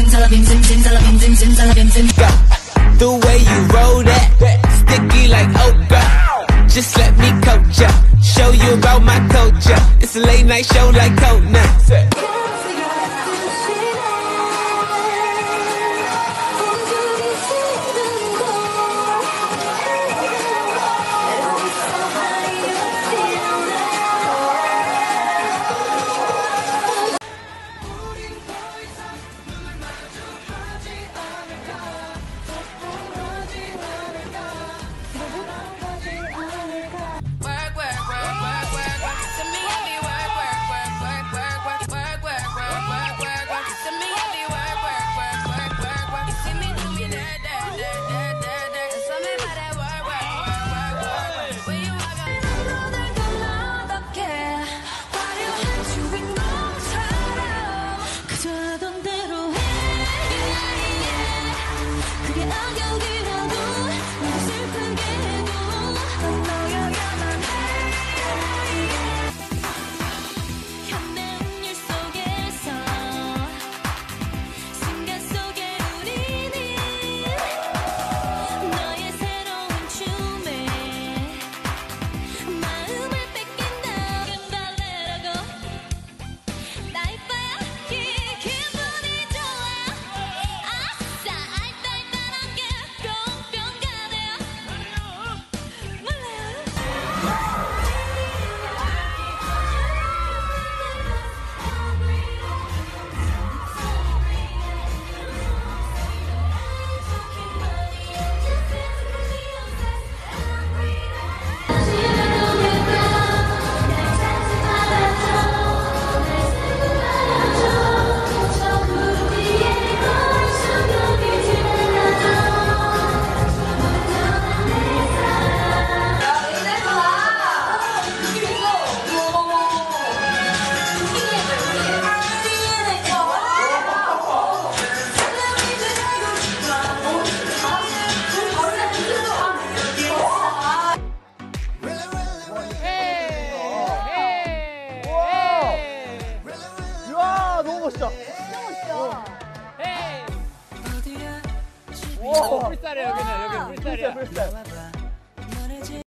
The way you roll that, sticky like okra. Just let me coach ya, show you about my culture. It's a late night show like Conan. 멋있다. 진짜 멋있다. 오, 풀살이야 여기는. 여기 풀살이야.